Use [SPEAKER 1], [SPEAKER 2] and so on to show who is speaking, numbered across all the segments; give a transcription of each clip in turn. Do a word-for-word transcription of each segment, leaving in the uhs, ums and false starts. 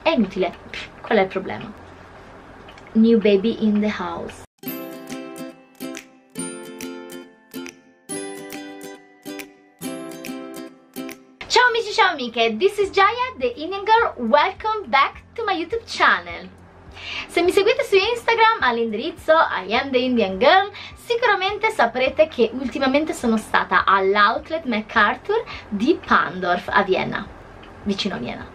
[SPEAKER 1] È inutile. Pff, qual è il problema? New baby in the house. Ciao amici, ciao amiche, this is Jaya, the Indian Girl. Welcome back to my YouTube channel. Se mi seguite su Instagram all'indirizzo I am the Indian Girl, sicuramente saprete che ultimamente sono stata all'outlet MacArthur di Pandorf a Vienna, vicino a Vienna.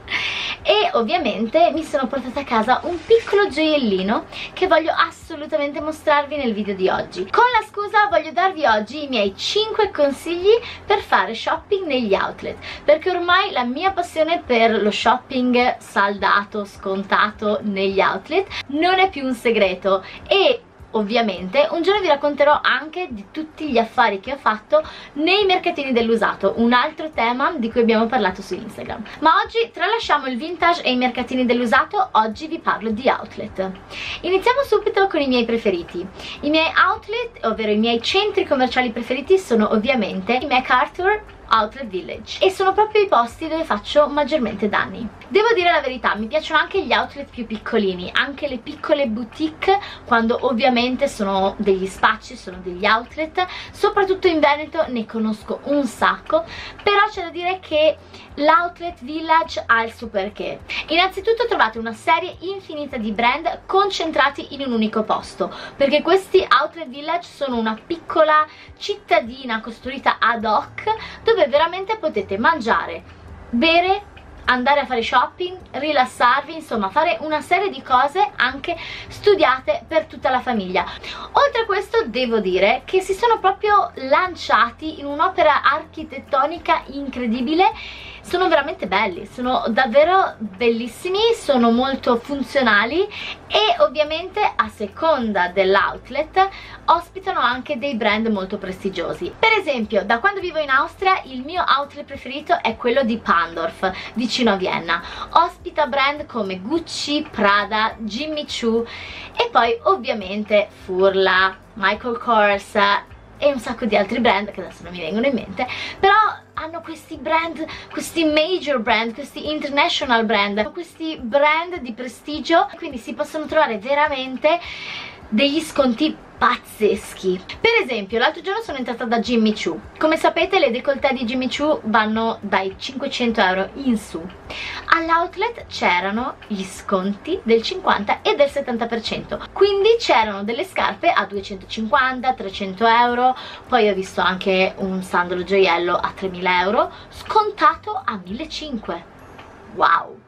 [SPEAKER 1] E ovviamente mi sono portata a casa un piccolo gioiellino che voglio assolutamente mostrarvi nel video di oggi. Con la scusa voglio darvi oggi i miei cinque consigli per fare shopping negli outlet, perché ormai la mia passione per lo shopping saldato, scontato negli outlet non è più un segreto. E ovviamente un giorno vi racconterò anche di tutti gli affari che ho fatto nei mercatini dell'usato, un altro tema di cui abbiamo parlato su Instagram. Ma oggi tralasciamo il vintage e i mercatini dell'usato, oggi vi parlo di outlet. Iniziamo subito con i miei preferiti. I miei outlet, ovvero i miei centri commerciali preferiti, sono ovviamente i MacArthur Outlet Village, e sono proprio i posti dove faccio maggiormente danni. Devo dire la verità, mi piacciono anche gli outlet più piccolini, anche le piccole boutique, quando ovviamente sono degli spacci, sono degli outlet. Soprattutto in Veneto ne conosco un sacco, però c'è da dire che l'outlet village ha il suo perché. Innanzitutto trovate una serie infinita di brand concentrati in un unico posto, perché questi outlet village sono una piccola cittadina costruita ad hoc dove veramente potete mangiare, bere, andare a fare shopping, rilassarvi, insomma fare una serie di cose anche studiate per tutta la famiglia. Oltre a questo devo dire che si sono proprio lanciati in un'opera architettonica incredibile. Sono veramente belli, sono davvero bellissimi, sono molto funzionali e ovviamente a seconda dell'outlet ospitano anche dei brand molto prestigiosi. Per esempio, da quando vivo in Austria il mio outlet preferito è quello di Pandorf, vicino a Vienna. Ospita brand come Gucci, Prada, Jimmy Choo e poi ovviamente Furla, Michael Kors e un sacco di altri brand che adesso non mi vengono in mente, però hanno questi brand, questi major brand, questi international brand, questi brand di prestigio, quindi si possono trovare veramente degli sconti pazzeschi. Per esempio, l'altro giorno sono entrata da Jimmy Choo. Come sapete le décolleté di Jimmy Choo vanno dai cinquecento euro in su. All'outlet c'erano gli sconti del cinquanta e del settanta per cento, quindi c'erano delle scarpe a duecentocinquanta, trecento euro, poi ho visto anche un sandalo gioiello a tremila euro scontato a millecinquecento. Wow.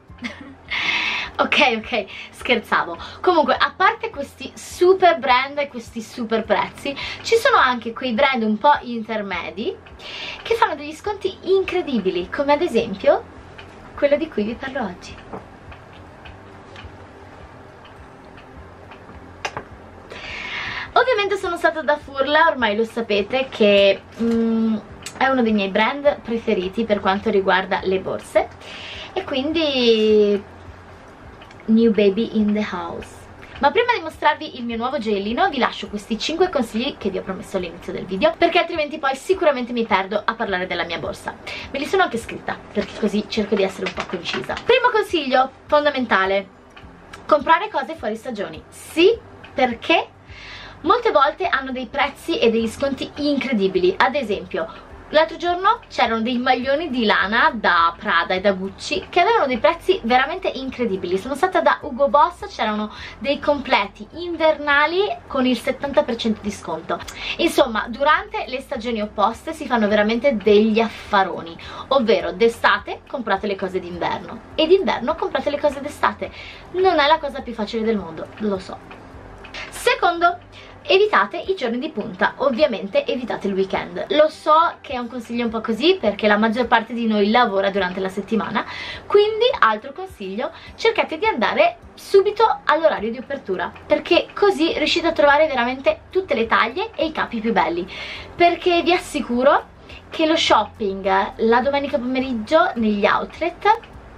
[SPEAKER 1] Ok, ok, scherzavo. Comunque, a parte questi super brand e questi super prezzi, ci sono anche quei brand un po' intermedi che fanno degli sconti incredibili, come ad esempio quello di cui vi parlo oggi. Ovviamente sono stata da Furla, ormai lo sapete che mm, è uno dei miei brand preferiti per quanto riguarda le borse, e quindi new baby in the house. Ma prima di mostrarvi il mio nuovo gioiellino vi lascio questi cinque consigli che vi ho promesso all'inizio del video, perché altrimenti poi sicuramente mi perdo a parlare della mia borsa. Me li sono anche scritta, perché così cerco di essere un po' concisa. Primo consiglio fondamentale: comprare cose fuori stagioni. Sì, perché molte volte hanno dei prezzi e degli sconti incredibili. Ad esempio, l'altro giorno c'erano dei maglioni di lana da Prada e da Gucci che avevano dei prezzi veramente incredibili. Sono stata da Hugo Boss, c'erano dei completi invernali con il settanta per cento di sconto. Insomma, durante le stagioni opposte si fanno veramente degli affaroni, ovvero d'estate comprate le cose d'inverno e d'inverno comprate le cose d'estate. Non è la cosa più facile del mondo, lo so. Secondo, evitate i giorni di punta, ovviamente evitate il weekend. Lo so che è un consiglio un po' così perché la maggior parte di noi lavora durante la settimana, quindi altro consiglio: cercate di andare subito all'orario di apertura, perché così riuscite a trovare veramente tutte le taglie e i capi più belli, perché vi assicuro che lo shopping la domenica pomeriggio negli outlet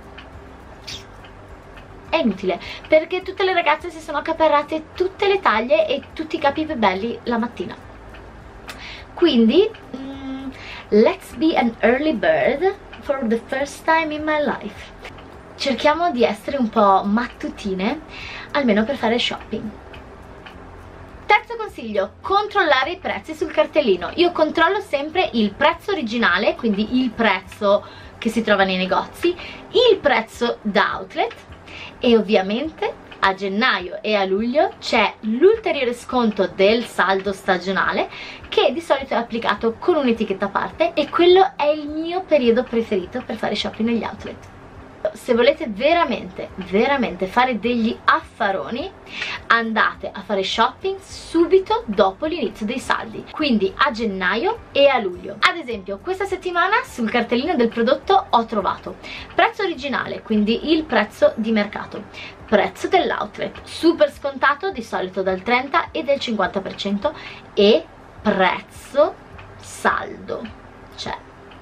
[SPEAKER 1] è inutile, perché tutte le ragazze si sono accaparrate tutte le taglie e tutti i capi più belli la mattina. Quindi mm, let's be an early bird for the first time in my life. cerchiamo di essere un po' mattutine, almeno per fare shopping. Terzo consiglio, controllare i prezzi sul cartellino. Io controllo sempre il prezzo originale, quindi il prezzo che si trova nei negozi, il prezzo da outlet e ovviamente a gennaio e a luglio c'è l'ulteriore sconto del saldo stagionale, che di solito è applicato con un'etichetta a parte, e quello è il mio periodo preferito per fare shopping negli outlet. Se volete veramente, veramente fare degli affaroni, andate a fare shopping subito dopo l'inizio dei saldi, quindi a gennaio e a luglio. Ad esempio, questa settimana sul cartellino del prodotto ho trovato prezzo originale, quindi il prezzo di mercato, prezzo dell'outlet, super scontato di solito dal trenta e del cinquanta per cento, e prezzo saldo, cioè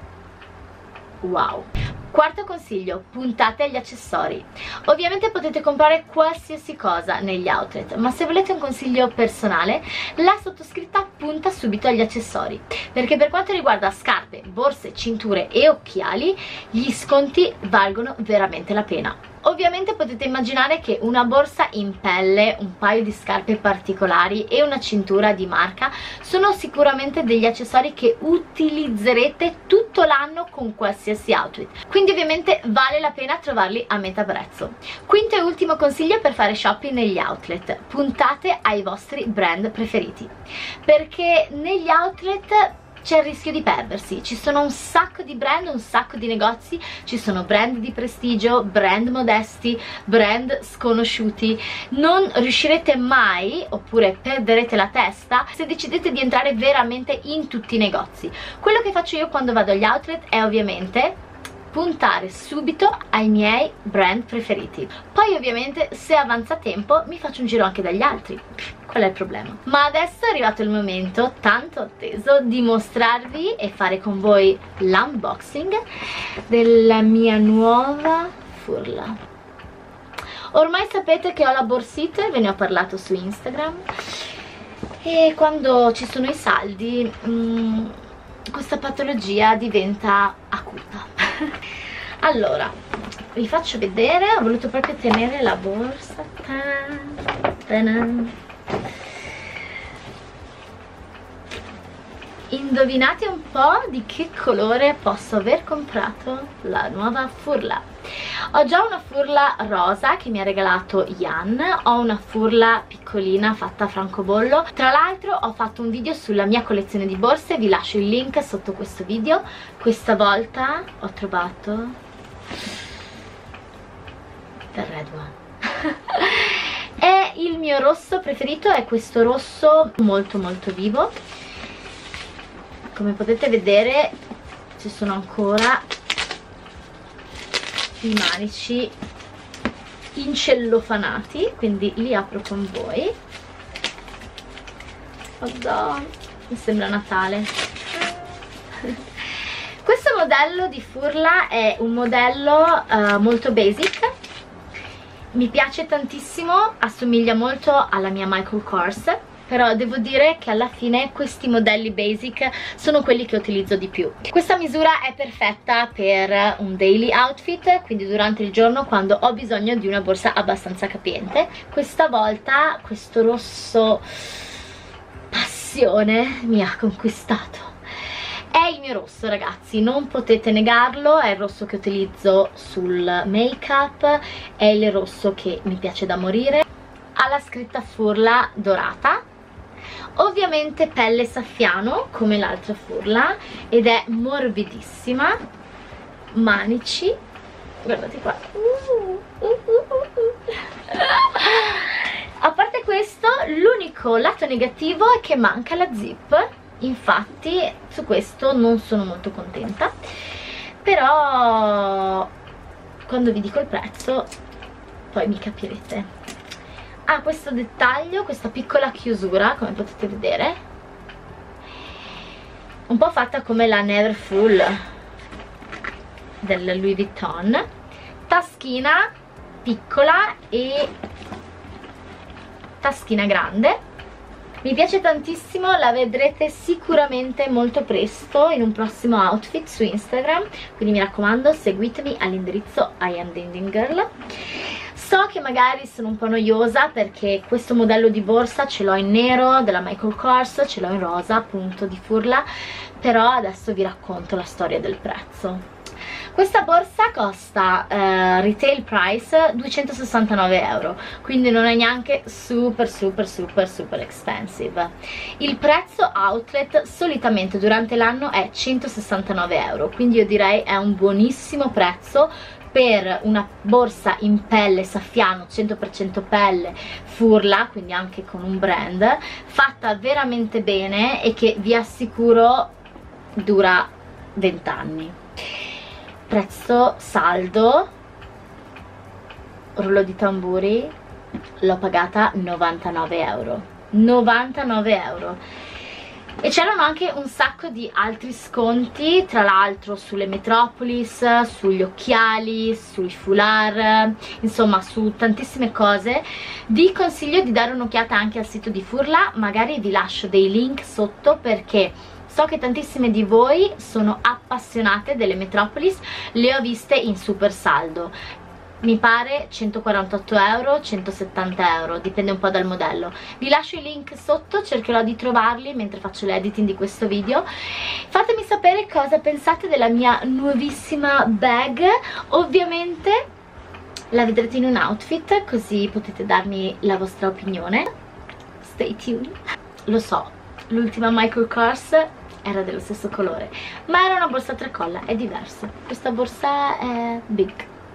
[SPEAKER 1] wow. Quarto consiglio, puntate agli accessori. Ovviamente potete comprare qualsiasi cosa negli outlet, ma se volete un consiglio personale, la sottoscritta punta subito agli accessori, perché per quanto riguarda scarpe, borse, cinture e occhiali, gli sconti valgono veramente la pena. Ovviamente potete immaginare che una borsa in pelle, un paio di scarpe particolari e una cintura di marca sono sicuramente degli accessori che utilizzerete tutto l'anno con qualsiasi outfit, quindi ovviamente vale la pena trovarli a metà prezzo. Quinto e ultimo consiglio per fare shopping negli outlet: puntate ai vostri brand preferiti, perché negli outlet c'è il rischio di perdersi. Ci sono un sacco di brand, un sacco di negozi, ci sono brand di prestigio, brand modesti, brand sconosciuti. Non riuscirete mai, oppure perderete la testa, se decidete di entrare veramente in tutti i negozi. Quello che faccio io quando vado agli outlet è ovviamente puntare subito ai miei brand preferiti. Poi ovviamente se avanza tempo mi faccio un giro anche dagli altri. Qual è il problema? Ma adesso è arrivato il momento tanto atteso di mostrarvi e fare con voi l'unboxing della mia nuova furla. Ormai sapete che ho la borsita, ve ne ho parlato su Instagram, e quando ci sono i saldi mh, questa patologia diventa acuta. Allora, vi faccio vedere, ho voluto proprio tenere la borsa. Indovinate un po' di che colore posso aver comprato la nuova furla. Ho già una furla rosa che mi ha regalato Ian, ho una furla piccolina fatta a francobollo. Tra l'altro ho fatto un video sulla mia collezione di borse, vi lascio il link sotto questo video. Questa volta ho trovato The Red One. E il mio rosso preferito è questo rosso molto molto vivo. Come potete vedere ci sono ancora i manici incellofanati, quindi li apro con voi. Oddio, mi sembra Natale. Questo modello di furla è un modello uh, molto basic, mi piace tantissimo, assomiglia molto alla mia Michael Kors, però devo dire che alla fine questi modelli basic sono quelli che utilizzo di più. Questa misura è perfetta per un daily outfit, quindi durante il giorno quando ho bisogno di una borsa abbastanza capiente. Questa volta questo rosso passione mi ha conquistato. È il mio rosso, ragazzi, non potete negarlo, è il rosso che utilizzo sul make up, è il rosso che mi piace da morire. Ha la scritta furla dorata, ovviamente pelle saffiano come l'altra furla, ed è morbidissima. Manici, guardate qua. Uh, uh, uh, uh. A parte questo, l'unico lato negativo è che manca la zip. Infatti su questo non sono molto contenta, però quando vi dico il prezzo poi mi capirete. Ha questo dettaglio, questa piccola chiusura, come potete vedere, un po' fatta come la Neverfull del Louis Vuitton. Taschina piccola e taschina grande. Mi piace tantissimo, la vedrete sicuramente molto presto in un prossimo outfit su Instagram, quindi mi raccomando seguitemi all'indirizzo I am the Indian Girl. So che magari sono un po' noiosa perché questo modello di borsa ce l'ho in nero della Michael Kors, ce l'ho in rosa appunto di Furla, però adesso vi racconto la storia del prezzo. Questa borsa costa eh, retail price duecentosessantanove euro, quindi non è neanche super super super super expensive. Il prezzo outlet solitamente durante l'anno è centosessantanove euro, quindi io direi è un buonissimo prezzo per una borsa in pelle saffiano, cento per cento pelle, Furla, quindi anche con un brand, fatta veramente bene e che vi assicuro dura venti anni. Prezzo saldo, rullo di tamburi, l'ho pagata novantanove euro. novantanove euro. E c'erano anche un sacco di altri sconti, tra l'altro sulle Metropolis, sugli occhiali, sui foulard, insomma su tantissime cose. Vi consiglio di dare un'occhiata anche al sito di Furla, magari vi lascio dei link sotto perché so che tantissime di voi sono appassionate delle Metropolis, le ho viste in super saldo. Mi pare centoquarantotto euro, centosettanta euro, dipende un po' dal modello. Vi lascio i link sotto, cercherò di trovarli mentre faccio l'editing di questo video. Fatemi sapere cosa pensate della mia nuovissima bag. Ovviamente la vedrete in un outfit, così potete darmi la vostra opinione. Stay tuned. Lo so, l'ultima Michael Kors era dello stesso colore, ma era una borsa a tre colla, è diverso. Questa borsa è big.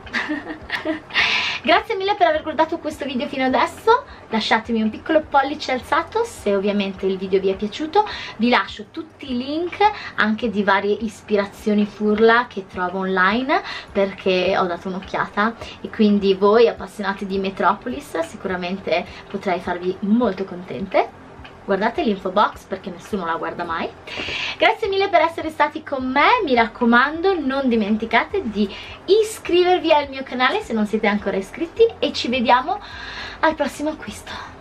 [SPEAKER 1] Grazie mille per aver guardato questo video fino adesso, lasciatemi un piccolo pollice alzato se ovviamente il video vi è piaciuto. Vi lascio tutti i link anche di varie ispirazioni Furla che trovo online perché ho dato un'occhiata, e quindi voi appassionati di Metropolis sicuramente potrei farvi molto contente. Guardate l'info box perché nessuno la guarda mai. Grazie mille per essere stati con me, mi raccomando non dimenticate di iscrivervi al mio canale se non siete ancora iscritti e ci vediamo al prossimo acquisto.